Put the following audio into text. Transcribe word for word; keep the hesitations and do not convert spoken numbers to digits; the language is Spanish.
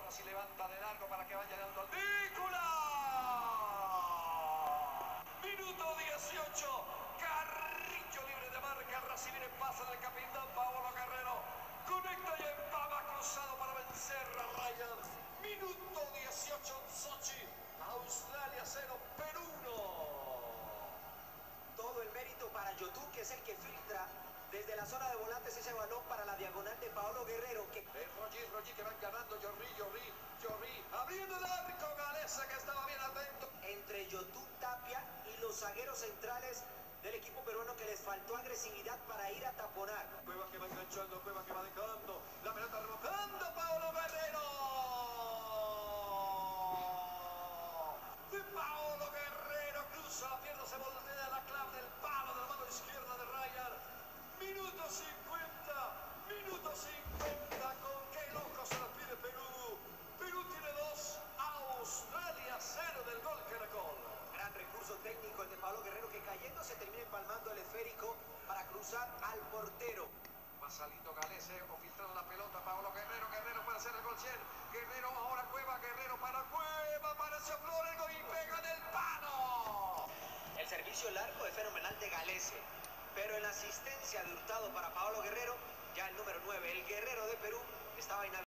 si levanta de largo para que vaya dando al Vícula. Minuto dieciocho. Carrillo libre de marca. Recibir el pase del capitán Paolo Guerrero. Conecta y empava cruzado para vencer a Ryan. Minuto dieciocho en Sochi. Australia cero, Perú uno. Todo el mérito para Yotú, que es el que filtra desde la zona de volantes ese balón para la diagonal de Paolo Guerrero. Que... Es Roger, Roger que van ganando, Jorri, Jorri, Jorri, abriendo el arco, Galese que estaba bien atento. Entre Yotú, Tapia y los zagueros centrales del equipo peruano, que les faltó agresividad para ir a taponar. Cueva que va enganchando, Cueva que va dejando, la pelota rebotando, Paolo Guerrero. De Paolo Guerrero cruza la pierna, se voltea la clave del palo de la mano izquierda de Ryan. Minuto cincuenta, minuto cincuenta, con qué loco se lo pide Perú. Perú tiene dos, Australia cero del gol Caracol. Gran recurso técnico el de Paolo Guerrero, que cayendo se termina empalmando el esférico para cruzar al portero. Va saliendo Galese o filtrando la pelota, Paolo Guerrero, Guerrero puede hacer el gol cien. Guerrero ahora Cueva, Guerrero para Cueva, apareció Flores y pega en el palo. El servicio largo es fenomenal de Galese, pero en la asistencia de Hurtado para Paolo Guerrero, ya el número nueve, el Guerrero de Perú, estaba inhabilitado.